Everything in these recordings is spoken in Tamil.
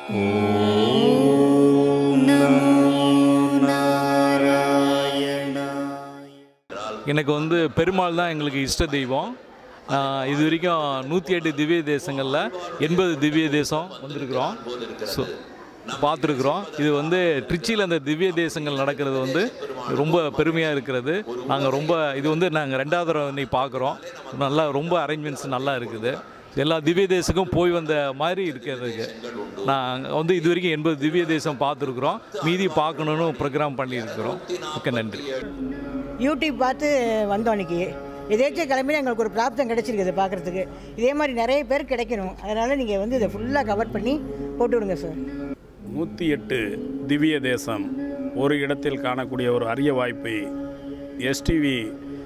எனக்கு வந்து பெருமாள் தான் எங்களுக்கு இஷ்ட தெய்வம். இது வரைக்கும் 108 திவ்ய தேசங்களில் 80 திவ்ய தேசம் வந்திருக்கிறோம், ஸோ பார்த்துருக்குறோம். இது வந்து ட்ரிச்சியில் அந்த திவ்ய தேசங்கள் நடக்கிறது வந்து ரொம்ப பெருமையாக இருக்கிறது. இது வந்து நாங்கள் 2வது தடவை இன்னைக்கு பார்க்குறோம். நல்லா ரொம்ப அரேஞ்ச்மெண்ட்ஸ் நல்லா இருக்குது. எல்லா திவ்ய தேசத்துக்கும் போய் வந்த மாதிரி இருக்கிறதுக்கு நாங்கள் வந்து இது வரைக்கும் 80 திவ்ய தேசம் பார்த்துருக்குறோம். மீதி பார்க்கணுன்னு ப்ரோக்ராம் பண்ணியிருக்கிறோம். ஓகே, நன்றி. யூடியூப் பார்த்து வந்தோம் அன்றைக்கி. எதேச்சும் கிளம்பி எங்களுக்கு ஒரு பிராப்தம் கிடச்சிருக்குது பார்க்குறதுக்கு. இதே மாதிரி நிறைய பேர் கிடைக்கணும். அதனால் நீங்கள் வந்து இதை ஃபுல்லாக கவர் பண்ணி போட்டு விடுங்க சார். 108 திவ்ய தேசம் ஒரு இடத்தில் காணக்கூடிய ஒரு அரிய வாய்ப்பை எஸ்டிவி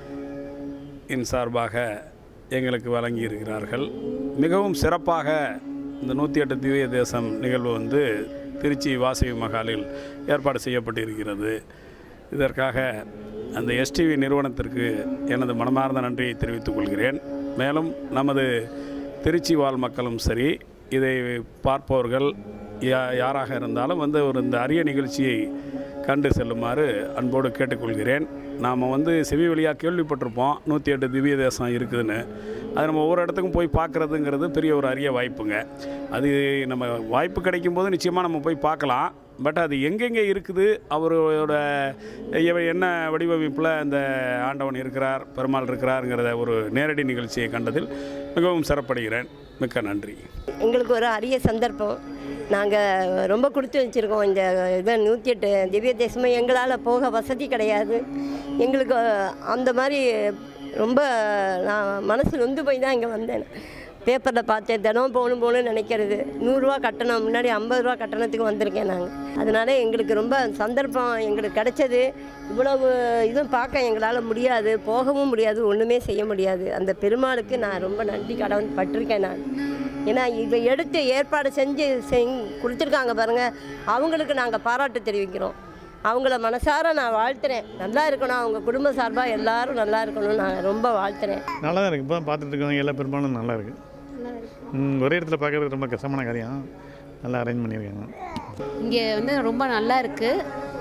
இன் சார்பாக எங்களுக்கு வழங்கியிருக்கிறார்கள். மிகவும் சிறப்பாக இந்த 108 திவ்ய தேசம் நிகழ்வு வந்து திருச்சி வாசவி மகாலில் ஏற்பாடு செய்யப்பட்டிருக்கிறது. இதற்காக அந்த எஸ்டிவி நிறுவனத்திற்கு எனது மனமார்ந்த நன்றியை தெரிவித்துக் கொள்கிறேன். மேலும் நமது திருச்சி வாழ் மக்களும் சரி, இதை பார்ப்பவர்கள் யாராக இருந்தாலும் வந்து இந்த அரிய நிகழ்ச்சியை கண்டு செல்லுமாறு அன்போடு கேட்டுக்கொள்கிறேன். நாம் வந்து செவி வழியாக கேள்விப்பட்டிருப்போம் 108 திவ்ய தேசம் இருக்குதுன்னு. அது நம்ம ஒவ்வொரு இடத்துக்கும் போய் பார்க்குறதுங்கிறது பெரிய ஒரு அரிய வாய்ப்புங்க. அது நம்ம வாய்ப்பு கிடைக்கும்போது நிச்சயமாக நம்ம போய் பார்க்கலாம். பட் அது எங்கெங்கே இருக்குது, அவரோட என்ன வடிவமைப்பில் அந்த ஆண்டவன் இருக்கிறார், பெருமாள் இருக்கிறாருங்கிறத ஒரு நேரடி நிகழ்ச்சியை கண்டதில் மிகவும் சிறப்படைகிறேன். மிக்க நன்றி. எங்களுக்கு ஒரு அரிய சந்தர்ப்பம். நாங்கள் ரொம்ப கொடுத்து வச்சுருக்கோம். இந்த இதை 108 திவ்ய தேசமும் எங்களால் போக வசதி கிடையாது. எங்களுக்கு அந்த மாதிரி ரொம்ப நான் மனசு நொந்து போய் தான் இங்கே வந்தேன். பேப்பரில் பார்த்தேன், தினம் போகணும்னு நினைக்கிறது. 100 ரூபா கட்டணம், முன்னாடி 50 ரூபா கட்டணத்துக்கு வந்திருக்கேன் நாங்கள். அதனால் எங்களுக்கு ரொம்ப சந்தர்ப்பம் எங்களுக்கு கிடைச்சது. இவ்வளவு இதுவும் பார்க்க எங்களால் முடியாது, போகவும் முடியாது, ஒன்றுமே செய்ய முடியாது. அந்த பெருமாளுக்கு நான் ரொம்ப நன்றி கடன் பட்டிருக்கேன் நான். ஏன்னா இதை எடுத்து ஏற்பாடு செஞ்சு கொடுத்துருக்காங்க பாருங்கள், அவங்களுக்கு நாங்கள் பாராட்டு தெரிவிக்கிறோம். அவங்கள மனசார நான் வாழ்த்துறேன். நல்லா இருக்கணும், அவங்க குடும்ப சார்பாக எல்லோரும் நல்லா இருக்கணும்னு நான் ரொம்ப வாழ்த்துறேன். நல்லா தான் இருக்குது. இப்போ பார்த்துட்டு இருக்கவங்க எல்லா பெரும்பாலும் நல்லா இருக்குது. ஒரே இடத்துல பார்க்குறது ரொம்ப கஷ்டமான காரியம். நல்லா அரேஞ்ச் பண்ணியிருக்காங்க. இங்கே வந்து ரொம்ப நல்லா இருக்குது.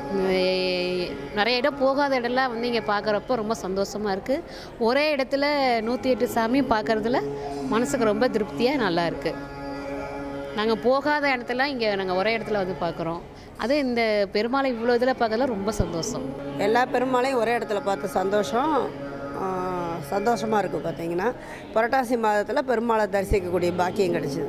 நிறைய இடம் போகாத இடம்லாம் வந்து இங்கே பார்க்குறப்போ ரொம்ப சந்தோஷமாக இருக்குது. ஒரே இடத்துல 108 சாமியும் பார்க்குறதுல மனசுக்கு ரொம்ப திருப்தியாக நல்லா இருக்குது. நாங்கள் போகாத இடத்துல இங்கே நாங்கள் ஒரே இடத்துல வந்து பார்க்குறோம். அது இந்த பெருமாளை இவ்வளோ இதில் பார்க்கறதுல ரொம்ப சந்தோஷம். எல்லா பெருமாளையும் ஒரே இடத்துல பார்த்து சந்தோஷமாக இருக்குது. பார்த்திங்கன்னா புரட்டாசி மாதத்தில் பெருமாளை தரிசிக்கக்கூடிய பாக்கியம் கிடச்சிது.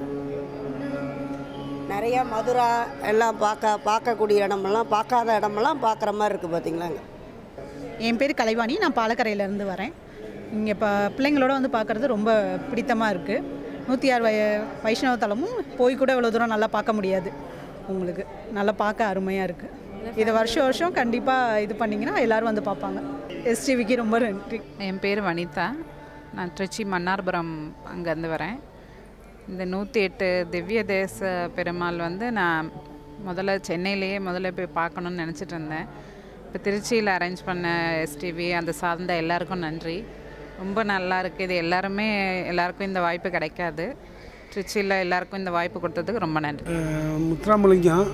நிறையா மதுரா எல்லாம் பார்க்கக்கூடிய இடமெல்லாம், பார்க்காத இடமெல்லாம் பார்க்குற மாதிரி இருக்குது. பார்த்திங்களாங்க. என் பேர் கலைவாணி, நான் பாலக்கரையிலேருந்து வரேன். இங்கே இப்போ பிள்ளைங்களோட வந்து பார்க்குறது ரொம்ப பிடித்தமாக இருக்குது. 106 வைஷ்ணவ தலமும் போய் கூட இவ்வளோ தூரம் நல்லா பார்க்க முடியாது. உங்களுக்கு நல்லா பார்க்க அருமையாக இருக்குது. இதை வருஷம் கண்டிப்பாக இது பண்ணிங்கன்னா எல்லோரும் வந்து பார்ப்பாங்க. எஸ்டிவிக்கு ரொம்ப நன்றி. என் பேர் வனிதா, நான் திருச்சி மன்னார்புரம் அங்கேருந்து வரேன். இந்த 108 திவ்ய தேச பெருமாள் வந்து நான் சென்னையிலேயே போய் பார்க்கணுன்னு நினச்சிட்டு இருந்தேன். இப்போ திருச்சியில் அரேஞ்ச் பண்ண எஸ்டிவி அந்த சார்ந்த எல்லாருக்கும் நன்றி. ரொம்ப நல்லா இருக்குது. இது எல்லாருக்கும் இந்த வாய்ப்பு கிடைக்காது. திருச்சியில் எல்லாருக்கும் இந்த வாய்ப்பு கொடுத்ததுக்கு ரொம்ப நன்றி. முத்துராமலிங்கம்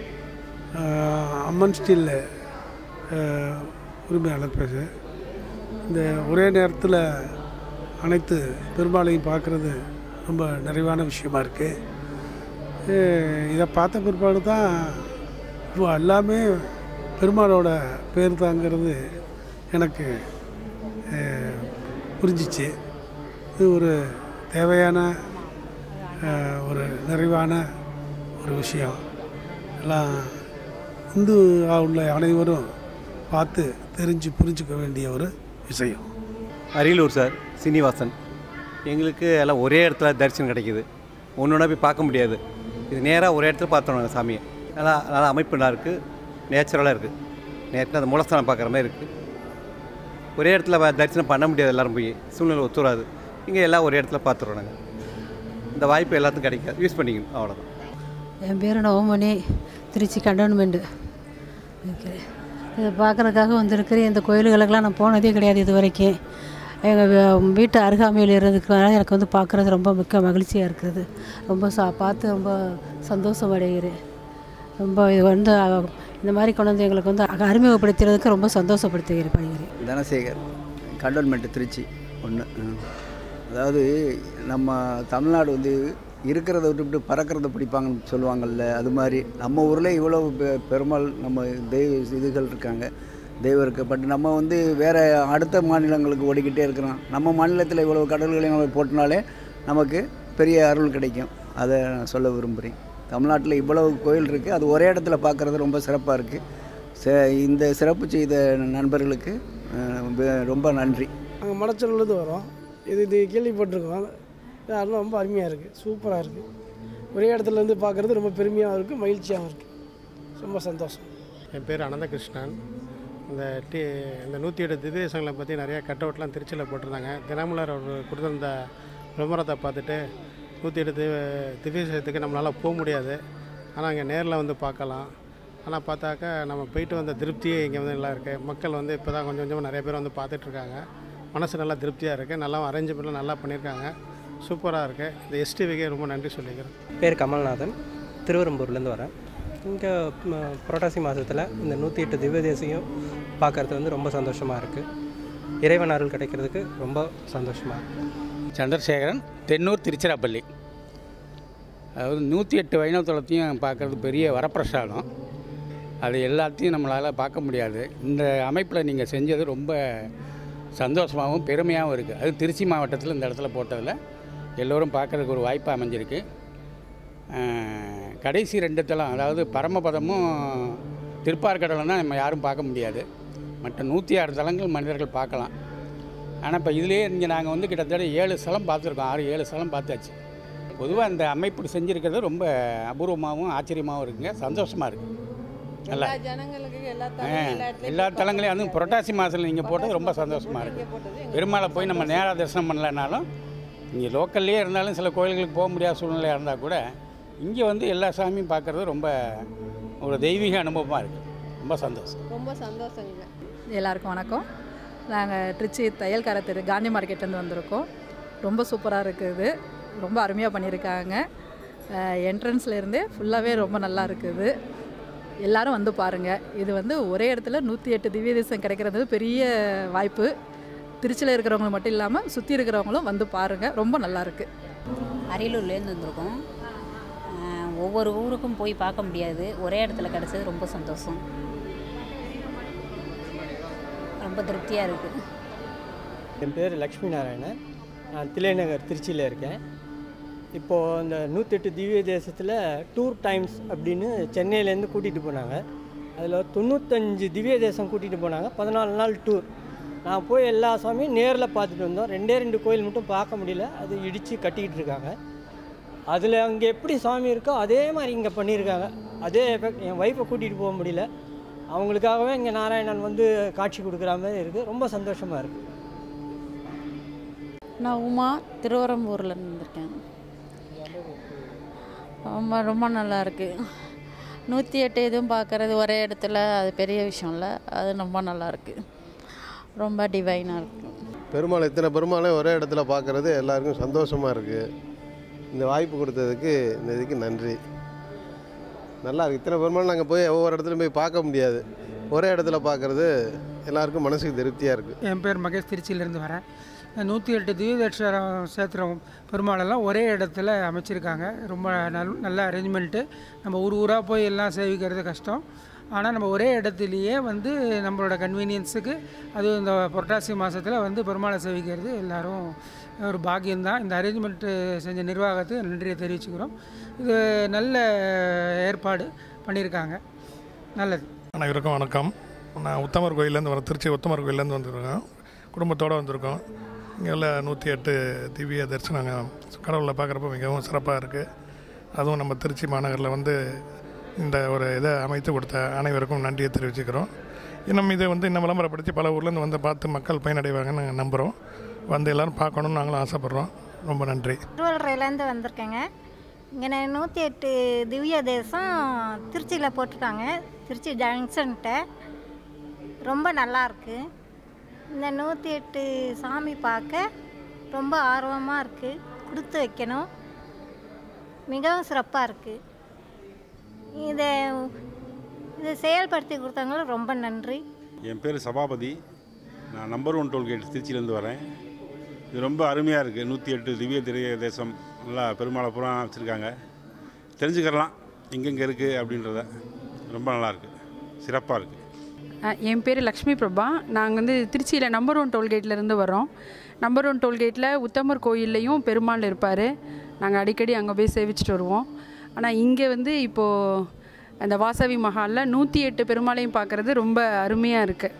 அம்மன் ஸ்டீல் உரிமையாளர் பேச. இந்த ஒரே நேரத்தில் அனைத்து பெருமாளையும் பார்க்குறது ரொம்ப நிறைவான விஷயமா இருக்குது. இதை பார்த்த பிற்பாடு தான் இப்போ எல்லாமே பெருமாளோட பேர் தாங்கிறது எனக்கு புரிஞ்சிச்சு. இது ஒரு தேவையான ஒரு நிறைவான ஒரு விஷயம். எல்லாம் இந்துவாக உள்ள அனைவரும் பார்த்து தெரிஞ்சு புரிஞ்சுக்க வேண்டிய ஒரு விஷயம். அரியலூர் சார் சீனிவாசன். எங்களுக்கு எல்லாம் ஒரே இடத்துல தரிசனம் கிடைக்கிது. ஒன்று போய் பார்க்க முடியாது. இது நேராக ஒரே இடத்துல பார்த்தோம் சாமியை. நல்லா அமைப்பு நல்லா இருக்குது, நேச்சுரலாக இருக்குது. நேரத்தில் அந்த மூலஸ்தானம் பார்க்குற மாதிரி இருக்குது. ஒரே இடத்துல தரிசனம் பண்ண முடியாது, எல்லோரும் போய் சூழ்நிலை ஒத்துறாது. இங்கே எல்லாம் ஒரே இடத்துல பார்த்துருவோம் நாங்கள். இந்த வாய்ப்பு எல்லாத்துக்கும் கிடைக்காது, யூஸ் பண்ணிக்கணும், அவ்வளோதான். என் பேர் நவமணி, திருச்சி கண்டோன்மெண்ட்டு. இதை பார்க்குறதுக்காக வந்திருக்கிறேன். இந்த கோயில்களுக்கெல்லாம் நான் போனதே கிடையாது இது வரைக்கும். எங்கள் வீட்டு அருகாமையில் இருக்கிறதுனால எனக்கு வந்து பார்க்குறது ரொம்ப மிக்க மகிழ்ச்சியாக இருக்குது. ரொம்ப பார்த்து ரொம்ப சந்தோஷம் அடைகிறேன். ரொம்ப இது வந்து இந்த மாதிரி கொண்டு வந்து எங்களுக்கு வந்து அறிமுகப்படுத்துறதுக்கு ரொம்ப சந்தோஷப்படுத்துகிறேன். தனசேகர், கண்டோன்மெண்ட் திருச்சி 1. அதாவது நம்ம தமிழ்நாடு வந்து இருக்கிறத விட்டுவிட்டு பறக்கிறத பிடிப்பாங்கன்னு சொல்லுவாங்கள்ல, அது மாதிரி நம்ம ஊரில் இவ்வளோ பெருமாள் நம்ம இதுகள் இருக்காங்க, தெய்வம் இருக்குது. பட் நம்ம வந்து வேறு அடுத்த மாநிலங்களுக்கு ஓடிக்கிட்டே இருக்கிறோம். நம்ம மாநிலத்தில் இவ்வளோ கடல்களையும் நம்ம போட்டினாலே நமக்கு பெரிய அருள் கிடைக்கும். அதை நான் சொல்ல விரும்புகிறேன். தமிழ்நாட்டில் இவ்வளவு கோயில் இருக்குது, அது ஒரே இடத்துல பார்க்குறது ரொம்ப சிறப்பாக இருக்குது. இந்த சிறப்பு செய்த நண்பர்களுக்கு ரொம்ப நன்றி. நாங்கள் மடச்சூர்லேருந்து வரோம். இது கேள்விப்பட்டிருக்கோம். அதெல்லாம் ரொம்ப அருமையாக இருக்குது, சூப்பராக இருக்குது. ஒரே இடத்துலேருந்து பார்க்குறது ரொம்ப பெருமையாகவும் இருக்குது, மகிழ்ச்சியாகவும் இருக்குது. ரொம்ப சந்தோஷம். என் பேர் அனந்தகிருஷ்ணன். இந்த 108 திவ்ய தேசங்களை பற்றி நிறையா கட் அவுட்லாம் திருச்சியில் போட்டிருந்தாங்க. தினமலர் அவர் கொடுத்துருந்த விளம்பரத்தை பார்த்துட்டு 108 திவ்ய தேசத்துக்கு நம்மளால் போக முடியாது, ஆனால் இங்கே நேரில் வந்து பார்க்கலாம். ஆனால் பார்த்தாக்கா நம்ம போயிட்டு வந்த திருப்தியே இங்கே வந்து நல்லா இருக்குது. மக்கள் வந்து இப்போ தான் கொஞ்சம் கொஞ்சமாக நிறைய பேர் வந்து பார்த்துட்ருக்காங்க. மனசு நல்லா திருப்தியாக இருக்குது. நல்லா அரேஞ்ச்மெண்ட்லாம் நல்லா பண்ணியிருக்காங்க, சூப்பராக இருக்குது. இந்த எஸ்டிவிக்கே ரொம்ப நன்றி சொல்லிக்கிறேன். பேர் கமல்நாதன், திருவெரும்பூர்லேருந்து வரேன். இங்கே புரட்டாசி மாதத்தில் இந்த 108 திவ்ய தேசையும் பார்க்குறது வந்து ரொம்ப சந்தோஷமாக இருக்குது. இறைவன் அருள் கிடைக்கிறதுக்கு ரொம்ப சந்தோஷமாக இருக்குது. சந்திரசேகரன், தென்னூர், திருச்சிராப்பள்ளி. அதாவது 108 வைணவ தலத்தையும் பார்க்குறது பெரிய வரப்பிரசாதம். அது எல்லாத்தையும் நம்மளால் பார்க்க முடியாது. இந்த அமைப்பில் நீங்கள் செஞ்சது ரொம்ப சந்தோஷமாகவும் பெருமையாகவும் இருக்குது. அது திருச்சி மாவட்டத்தில் இந்த இடத்துல போட்டதில் எல்லோரும் பார்க்குறதுக்கு ஒரு வாய்ப்பு அமைஞ்சிருக்கு. கடைசி 2 தலம், அதாவது பரமபதமும் திருப்பார்கடலும் தான் நம்ம யாரும் பார்க்க முடியாது. மற்ற 106 தலங்கள் மனிதர்கள் பார்க்கலாம். ஆனால் இப்போ இதுலேயே இங்கே நாங்கள் வந்து கிட்டத்தட்ட 7 ஸ்தலம் பார்த்துருக்கோம். 6-7 ஸ்தலம் பார்த்தாச்சு. பொதுவாக இந்த அமைப்பு செஞ்சுருக்கிறது ரொம்ப அபூர்வமாகவும் ஆச்சரியமாகவும் இருக்குங்க, சந்தோஷமாக இருக்குது. நல்லா எல்லா தலங்களையும் அதுவும் புரட்டாசி மாதத்தில் நீங்கள் போட்டது ரொம்ப சந்தோஷமாக இருக்குது. பெருமாளை போய் நம்ம நேராக தரிசனம் பண்ணலைனாலும் இங்கே லோக்கல்லே இருந்தாலும் சில கோயில்களுக்கு போக முடியாத சூழ்நிலையாக இருந்தால் கூட இங்கே வந்து எல்லா சாமியும் பார்க்குறது ரொம்ப ஒரு தெய்வீக அனுபவமாக இருக்குது. ரொம்ப சந்தோஷம். ரொம்ப சந்தோஷங்க. எல்லாருக்கும் வணக்கம். நாங்கள் திருச்சி தையல்கார தெரு காந்தி மார்க்கெட்லேருந்து வந்திருக்கோம். ரொம்ப சூப்பராக இருக்குது, ரொம்ப அருமையாக பண்ணியிருக்காங்க. என்ட்ரன்ஸ்லேருந்தே ஃபுல்லாகவே ரொம்ப நல்லா இருக்குது. எல்லோரும் வந்து பாருங்கள். இது வந்து ஒரே இடத்துல 108 திவ்ய தேசம் கிடைக்கிறது பெரிய வாய்ப்பு. திருச்சியில் இருக்கிறவங்க மட்டும் இல்லாமல் சுற்றி இருக்கிறவங்களும் வந்து பாருங்கள், ரொம்ப நல்லாயிருக்கு. அரியலூர்லேருந்து வந்திருக்கோம். ஒவ்வொரு ஊருக்கும் போய் பார்க்க முடியாது, ஒரே இடத்துல கிடச்சது ரொம்ப சந்தோஷம், ரொம்ப திருப்தியாக இருக்குது. என் பேர் லக்ஷ்மி நாராயணன். நான் தில்லைநகர் திருச்சியில் இருக்கேன். இப்போது இந்த 108 திவ்ய தேசத்தில் டூர் டைம்ஸ் அப்படின்னு சென்னையிலேருந்து கூட்டிகிட்டு போனாங்க. அதில் 95 திவ்ய தேசம் கூட்டிகிட்டு போனாங்க. 14 நாள் டூர். நான் போய் எல்லா சாமியும் நேரில் பார்த்துட்டு வந்தோம். 2 கோயில் மட்டும் பார்க்க முடியல, அது இடித்து கட்டிக்கிட்டு இருக்காங்க. அதில் அங்கே எப்படி சாமி இருக்கோ அதே மாதிரி இங்கே பண்ணியிருக்காங்க. அதே எஃபெக்ட். என் ஒய்ஃபை கூட்டிகிட்டு போக முடியல, அவங்களுக்காகவே இங்கே நாராயணன் வந்து காட்சி கொடுக்குற மாதிரி இருக்குது. ரொம்ப சந்தோஷமாக இருக்குது. நான் உமா, திருவரம்பூரில் இருந்திருக்கேன். ரொம்ப நல்லா இருக்குது. 108 இதுவும் பார்க்குறது ஒரே இடத்துல, அது பெரிய விஷயம் இல்லை, அது ரொம்ப நல்லா இருக்குது, ரொம்ப டிவைனாக இருக்குது. பெருமாள் இத்தனை பெருமாளை ஒரே இடத்துல பார்க்குறது எல்லாருக்கும் சந்தோஷமாக இருக்குது. இந்த வாய்ப்பு கொடுத்ததுக்கு இந்த இதுக்கு நன்றி. நல்லா இருக்குது. இத்தனை பெருமாள் நாங்கள் போய் ஒவ்வொரு இடத்துலையும் போய் பார்க்க முடியாது, ஒரே இடத்துல பார்க்குறது எல்லாருக்கும் மனசுக்கு திருப்தியாக இருக்குது. என் பேர் மகேஷ், திருச்சியிலேருந்து வரேன். 108 திவ்யதேஸ்வரம் சேத்திரம் பெருமாளெல்லாம் ஒரே இடத்துல அமைச்சிருக்காங்க. ரொம்ப நல்ல அரேஞ்ச்மெண்ட்டு. நம்ம ஊராக போய் எல்லாம் சேவிக்கிறது கஷ்டம். ஆனால் நம்ம ஒரே இடத்துலையே வந்து நம்மளோட கன்வீனியன்ஸுக்கு, அதுவும் இந்த புரட்டாசி மாதத்தில் வந்து பெருமாளை சேவிக்கிறது எல்லோரும் ஒரு பாக்கியம்தான். இந்த அரேஞ்ச்மெண்ட்டு செஞ்ச நிர்வாகத்துக்கு நன்றியை தெரிவிச்சுக்கிறோம். இது நல்ல ஏற்பாடு பண்ணியிருக்காங்க, நல்லது. அனைவருக்கும் வணக்கம். நான் உத்தமர் கோயிலேருந்து வரேன். திருச்சி உத்தமர் கோயிலேருந்து வந்துருக்கோம். குடும்பத்தோடு வந்திருக்கோம். இங்கே உள்ள 108 திவ்ய தரிசனங்க கடவுளை பார்க்குறப்ப மிகவும் சிறப்பாக இருக்குது. அதுவும் நம்ம திருச்சி மாநகரில் வந்து இந்த ஒரு இதை அமைத்து கொடுத்த அனைவருக்கும் நன்றியை தெரிவிச்சுக்கிறோம். இன்னும் இதை வந்து இன்னும் விளம்பரப்படுத்தி பல ஊர்லேருந்து வந்து பார்த்து மக்கள் பயனடைவாங்கன்னு நாங்கள் நம்புகிறோம். வந்து எல்லோரும் பார்க்கணுன்னு நாங்களும் ஆசைப்பட்றோம். ரொம்ப நன்றி. திருவள்ளுவர்லேருந்து வந்திருக்கேங்க. இங்கே 108 திவ்ய தேசம் திருச்சியில் போட்டிருக்காங்க, திருச்சி ஜங்ஷன்கிட்ட. ரொம்ப நல்லாயிருக்கு. இந்த 108 சாமி பார்க்க ரொம்ப ஆர்வமாக இருக்குது. கொடுத்து வைக்கணும். மிகவும் சிறப்பாக இருக்குது. இதை செயல்படுத்தி கொடுத்தவங்களும் ரொம்ப நன்றி. என் பேர் சபாபதி. நான் நம்பர் 1 டோல்கேட் திருச்சியிலேருந்து வரேன். இது ரொம்ப அருமையாக இருக்குது. 108 திவ்ய தேசம் நல்லா பெருமாளை பூரா வச்சுருக்காங்க. தெரிஞ்சுக்கலாம் எங்கெங்கே இருக்குது அப்படின்றத. ரொம்ப நல்லாயிருக்கு, சிறப்பாக இருக்குது. என் பேர் லக்ஷ்மி பிரபா. நாங்கள் வந்து திருச்சியில் நம்பர் 1 டோல்கேட்லேருந்து வரோம். நம்பர் 1 டோல்கேட்டில் உத்தமர் கோயில்லையும் பெருமாள் இருப்பார். நாங்கள் அடிக்கடி அங்கே போய் சேவிச்சுட்டு வருவோம். ஆனால் இங்கே வந்து இப்போது அந்த வாசவி மஹாலில் 108 பெருமாளையும் பார்க்குறது ரொம்ப அருமையாக இருக்குது.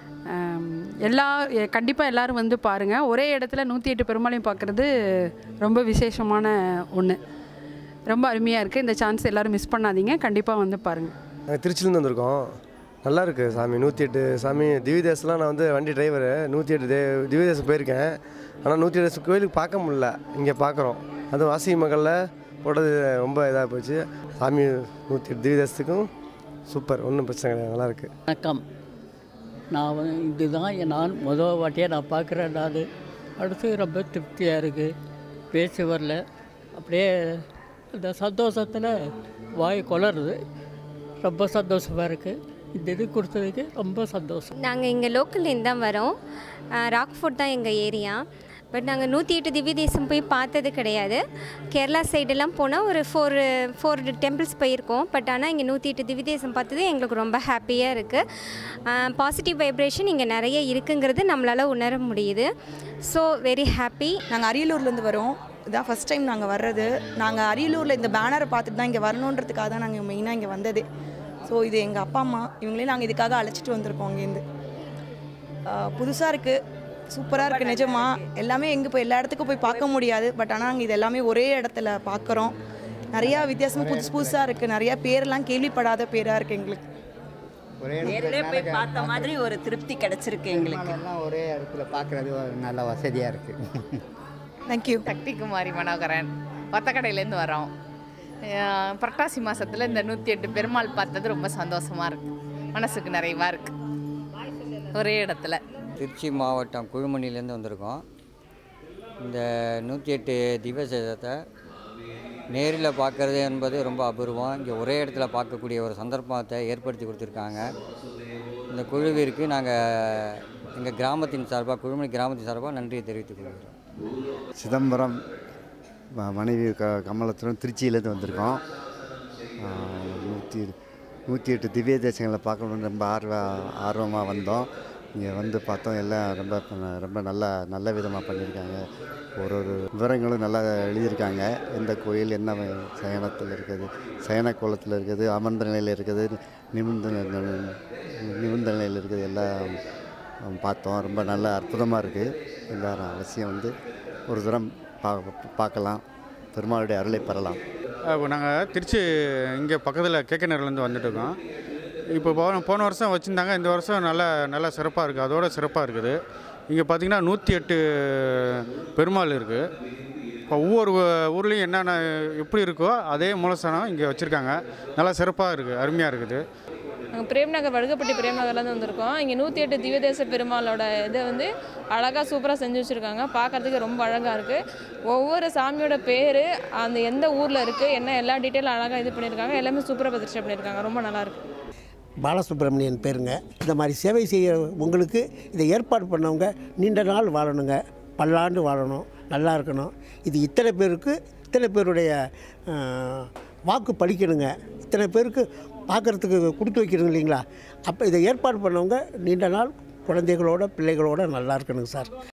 கண்டிப்பாக எல்லோரும் வந்து பாருங்கள். ஒரே இடத்துல 108 பெருமாளையும் பார்க்குறது ரொம்ப விசேஷமான ஒன்று. ரொம்ப அருமையாக இருக்குது. இந்த சான்ஸ் எல்லோரும் மிஸ் பண்ணாதீங்க. கண்டிப்பாக வந்து பாருங்கள். நாங்கள் திருச்சியிலேருந்து வந்திருக்கோம். நல்லா இருக்குது சாமி. 108 சாமி திவ்ய தேசம்லாம் நான் வந்து வண்டி டிரைவரு. 108 திவ்ய தேசம் போயிருக்கேன். ஆனால் 108 கோயிலுக்கு பார்க்க முடியல. இங்கே பார்க்குறோம். அதுவும் வாசகி மகளில் போட்டது ரொம்ப இதாக போச்சு. சாமி 108 திவ்ய தேசத்துக்கும் சூப்பர், ஒன்றும் பிரச்சனை கிடையாது, நல்லாயிருக்கு. வணக்கம். நான் இதுதான் நான் முதல் வாட்டியாக நான் பார்க்குறேன். நான் அடுத்து ரொம்ப திருப்தியாக இருக்குது. பேச வரல, அப்படியே அந்த சந்தோஷத்தில் வாய் கொளருது. ரொம்ப சந்தோஷமாக இருக்குது. இந்த இது கொடுத்ததுக்கு ரொம்ப சந்தோஷம். நாங்கள் இங்கே லோக்கல்லேருந்து தான் வரோம். ராக்ஃபோர்ட் தான் எங்கள் ஏரியா. பட் நாங்கள் 108 திவ்ய தேசம் போய் பார்த்தது கிடையாது. கேரளா சைடெல்லாம் போனால் ஒரு ஃபோர் டெம்பிள்ஸ் போயிருக்கோம். பட் ஆனால் இங்கே 108 திவ்ய தேசம் பார்த்தது எங்களுக்கு ரொம்ப ஹாப்பியாக இருக்குது. பாசிட்டிவ் வைப்ரேஷன் இங்கே நிறைய இருக்குங்கிறது நம்மளால் உணர முடியுது. So very happy. நாங்கள் அரியலூர்லேருந்து வரோம். இதான் ஃபஸ்ட் டைம் நாங்கள் வர்றது. நாங்கள் அரியலூரில் இந்த பேனரை பார்த்துட்டு தான் இங்கே வரணுன்றதுக்காக தான் நாங்கள் மெயினாக இங்கே வந்தது. ஸோ இது எங்கள் அப்பா அம்மா இவங்களே நாங்கள் இதுக்காக அழைச்சிட்டு வந்திருக்கோம். இங்கேருந்து புதுசாக இருக்குது, சூப்பராக இருக்குது. நிஜமா எல்லாமே எங்கே போய் எல்லா இடத்துக்கும் போய் பார்க்க முடியாது. பட் ஆனால் நாங்கள் இது எல்லாமே ஒரே இடத்துல பார்க்குறோம். நிறையா வித்தியாசமாக புதுசாக இருக்குது. நிறையா பேரெல்லாம் கேள்விப்படாத பேராக இருக்குது எங்களுக்கு. நேரிலே போய் பார்த்த மாதிரி ஒரு திருப்தி கிடச்சிருக்கு எங்களுக்கு. ஒரே இடத்துல பார்க்குறது நல்ல வசதியாக இருக்குது. தேங்க்யூ. சக்திகுமாரி மனோகரன், ஒத்தக்கடையிலேருந்து வரோம். புரட்டாசி மாதத்தில் இந்த 108 பெருமாள் பார்த்தது ரொம்ப சந்தோஷமாக இருக்குது. மனசுக்கு நிறைவாக இருக்குது. ஒரே இடத்துல. திருச்சி மாவட்டம் குழுமணிலேருந்து வந்திருக்கோம். இந்த 108 திவ்ய தேசத்தை நேரில் பார்க்குறது என்பது ரொம்ப அபூர்வம். இங்கே ஒரே இடத்துல பார்க்கக்கூடிய ஒரு சந்தர்ப்பத்தை ஏற்படுத்தி கொடுத்துருக்காங்க. இந்த குழுவிற்கு நாங்கள் எங்கள் கிராமத்தின் சார்பாக, குழுமணி கிராமத்தின் சார்பாக நன்றியை தெரிவித்துக் கொள்கிறோம். சிதம்பரம் மனைவி கமலத்துடன் திருச்சியிலேருந்து வந்திருக்கோம். 108 திவ்ய தேசங்களை பார்க்கணுன்னு ரொம்ப ஆர்வமாக வந்தோம். இங்கே வந்து பார்த்தோம். எல்லாம் ரொம்ப நல்ல விதமாக பண்ணியிருக்காங்க. ஒரு விவரங்களும் நல்லா எழுதியிருக்காங்க. எந்த கோயில் என்ன சயனத்தில் இருக்குது, சயன கோலத்தில் இருக்குது, அமர்ந்த நிலையில் இருக்குது, நிமிர்ந்த நிலையில் இருக்குது, எல்லாம் பார்த்தோம். ரொம்ப நல்ல அற்புதமாக இருக்குது. எல்லாரும் அவசியம் வந்து ஒரு தரம் பார்க்கலாம், பெருமாளுடைய அருளை பெறலாம். நாங்கள் திருச்சி இங்கே பக்கத்தில் கேக்கநகர்லேருந்து வந்துட்டு இருக்கோம். இப்போ போன வருஷம் வச்சுருந்தாங்க. இந்த வருஷம் நல்லா சிறப்பாக இருக்குது. அதோட சிறப்பாக இருக்குது. இங்கே பார்த்திங்கன்னா 108 பெருமாள் இருக்குது. இப்போ ஒவ்வொரு ஊர்லேயும் என்னென்ன எப்படி இருக்கோ அதே மூலஸ்தானம் இங்கே வச்சுருக்காங்க. நல்லா சிறப்பாக இருக்குது, அருமையாக இருக்குது. நாங்கள் பிரேம்நகர் வடுகப்பட்டி பிரேம்நகர்லேருந்து வந்திருக்கோம். இங்கே 108 திவ்யதேச பெருமாளோட இதை வந்து அழகாக சூப்பராக செஞ்சு வச்சுருக்காங்க. பார்க்குறதுக்கு ரொம்ப அழகாக இருக்குது. ஒவ்வொரு சாமியோட பேர், அந்த எந்த ஊரில் இருக்குது, என்ன எல்லா டீட்டெயிலும் அழகாக இது பண்ணியிருக்காங்க. எல்லாமே சூப்பராக பிரதிஷ்டை பண்ணியிருக்காங்க. ரொம்ப நல்லாயிருக்கு. பாலசுப்ரமணியன் பேருங்க. இந்த மாதிரி சேவை செய்ய உங்களுக்கு இதை ஏற்பாடு பண்ணவங்க நீண்ட நாள் வாழணுங்க, பல்லாண்டு வாழணும், நல்லா இருக்கணும். இது இத்தனை பேருடைய வாக்கு பலிக்கணுங்க. இத்தனை பேருக்கு பார்க்குறதுக்கு கொடுத்து வைக்கணும் இல்லைங்களா? அப்போ இதை ஏற்பாடு பண்ணவங்க நீண்ட நாள் குழந்தைகளோட பிள்ளைகளோட நல்லா இருக்கணுங்க சார்.